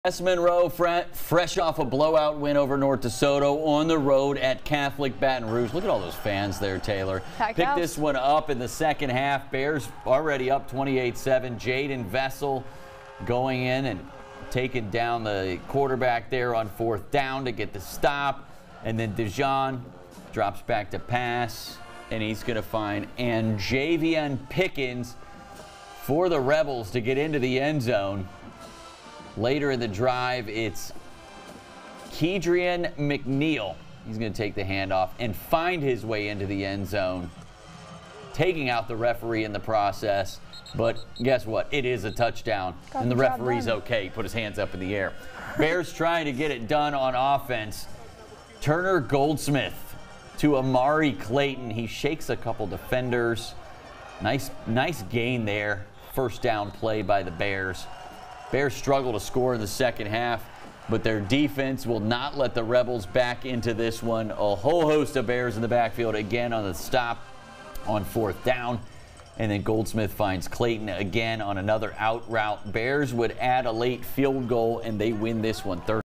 S. Monroe fresh off a blowout win over North DeSoto on the road at Catholic Baton Rouge. Look at all those fans there, Taylor. Picked this one up in the second half. Bears already up 28-7. Jaden Vessel going in and taking down the quarterback there on fourth down to get the stop. And then Dijon drops back to pass, and he's going to find Anjavian Pickens for the Rebels to get into the end zone. Later in the drive, it's Kedrian McNeil. He's going to take the handoff and find his way into the end zone, taking out the referee in the process. But guess what? It is a touchdown, and the referee's okay. He put his hands up in the air. Bears trying to get it done on offense. Turner Goldsmith to Amari Clayton. He shakes a couple defenders. Nice gain there. First down play by the Bears. Bears struggle to score in the second half, but their defense will not let the Rebels back into this one. A whole host of Bears in the backfield again on the stop on fourth down. And then Goldsmith finds Clayton again on another out route. Bears would add a late field goal, and they win this one 30.